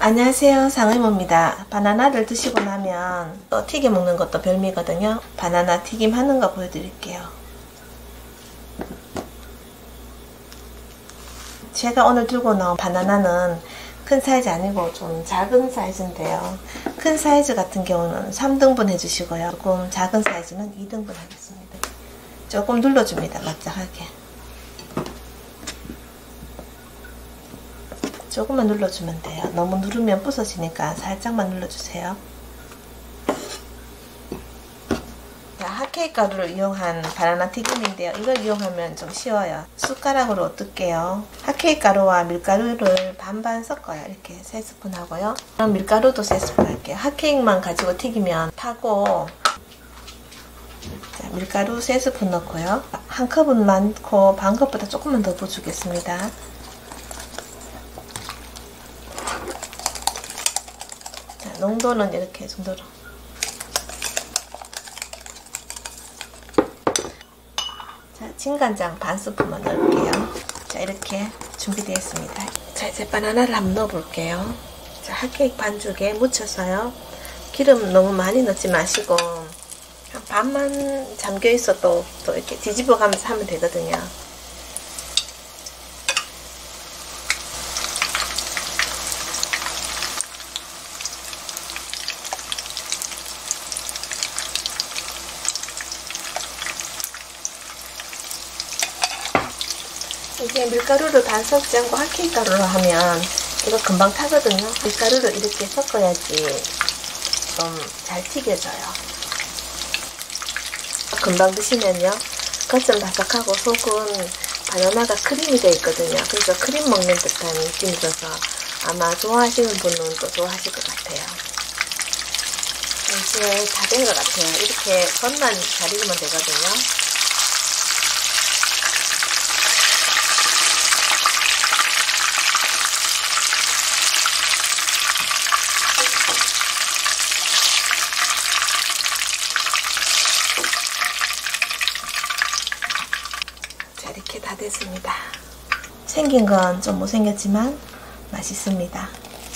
안녕하세요, 상의모입니다. 바나나를 드시고 나면 또 튀겨 먹는 것도 별미거든요. 바나나 튀김 하는 거 보여드릴게요. 제가 오늘 들고 나온 바나나는 큰 사이즈 아니고 좀 작은 사이즈인데요. 큰 사이즈 같은 경우는 3등분 해주시고요. 조금 작은 사이즈는 2등분 하겠습니다. 조금 눌러줍니다. 납작하게. 조금만 눌러주면 돼요. 너무 누르면 부서지니까 살짝만 눌러주세요. 자, 핫케이크 가루를 이용한 바나나 튀김인데요. 이걸 이용하면 좀 쉬워요. 숟가락으로 뜰게요. 핫케이크 가루와 밀가루를 반반 섞어요. 이렇게 3스푼 하고요. 그럼 밀가루도 3스푼 할게요. 핫케이크만 가지고 튀기면 타고. 자, 밀가루 3스푼 넣고요. 한 컵은 많고 반 컵보다 조금만 더 부어주겠습니다. 농도는 이렇게 정도로. 자, 진간장 반 스푼만 넣을게요. 자, 이렇게 준비되었습니다. 자, 이제 바나나를 한번 넣어볼게요. 자, 핫케이크 반죽에 묻혀서요. 기름 너무 많이 넣지 마시고 한 반만 잠겨 있어도 또 이렇게 뒤집어 가면서 하면 되거든요. 이게 밀가루를 반 섞지 않고 핫케이크 가루로 하면 이거 금방 타거든요. 밀가루를 이렇게 섞어야지 좀 잘 튀겨져요. 금방 드시면요, 겉은 바삭하고 속은 바나나가 크림이 되어 있거든요. 그래서 크림 먹는 듯한 느낌이 들어서 아마 좋아하시는 분은 또 좋아하실 것 같아요. 이제 다 된 것 같아요. 이렇게 겉만 잘 익으면 되거든요. 이렇게 다 됐습니다. 생긴 건 좀 못생겼지만 맛있습니다.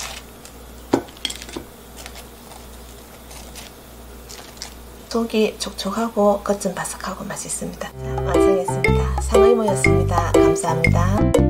속이 촉촉하고 겉은 바삭하고 맛있습니다. 완성했습니다. 상의모였습니다. 감사합니다.